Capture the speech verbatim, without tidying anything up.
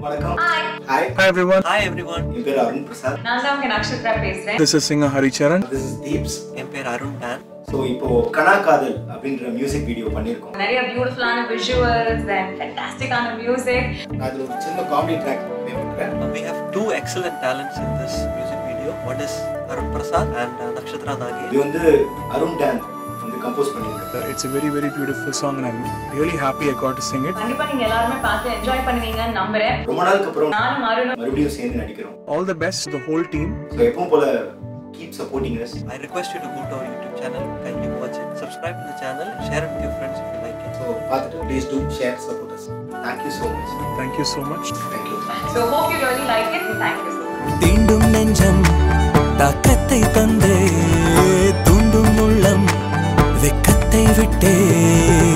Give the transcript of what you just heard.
Hi. Hi. Hi everyone. Hi everyone. என் பேர் Arun Prasath. நான் தான் Nakshatra பேசுறேன். This is singer Haricharan. This is Deeps. என் பேர் Arun Dan. So இப்போ Kana Kadhal அப்படிங்கற மியூசிக் வீடியோ பண்ணிருக்கோம். நிறைய பியூட்டிஃபுல்லான visuals and fantastic ஆன music. அது ஒரு சின்ன காமெடி ட்ராக் பண்ணிருக்கேன். We have two excellent talents in this music video. One is Arun Prasath and uh, Nakshatra Nagesh. இது வந்து Arun Dan வந்து கம்போஸ் பண்ணிருக்காரு. It's a very very beautiful song and I'm really happy I got to sing it. கண்டிப்பா நீங்க எல்லாரும் பார்த்து enjoy பண்ணுவீங்கன்னு நம்புறேன். ரொம்ப நாளுக்கு அப்புறம் நானும் அருணும் மறுபடியும் சேர்ந்து நடிக்கிறோம். All the best to the whole team. So எப்பவும் போல keep supporting us. I request you to go to our YouTube channel, kindly watch it, subscribe to the channel, share it with your friends if you like it. So பார்த்துட்டு please do share, support us. Thank you so much. Thank you so much. Thank you. So hope you really like it and thank you so much. தீண்டும் நெஞ்சம் தாக்கத்தை தந்தே தூண்டும் உள்ளம் வெக்கத்தை விட்டே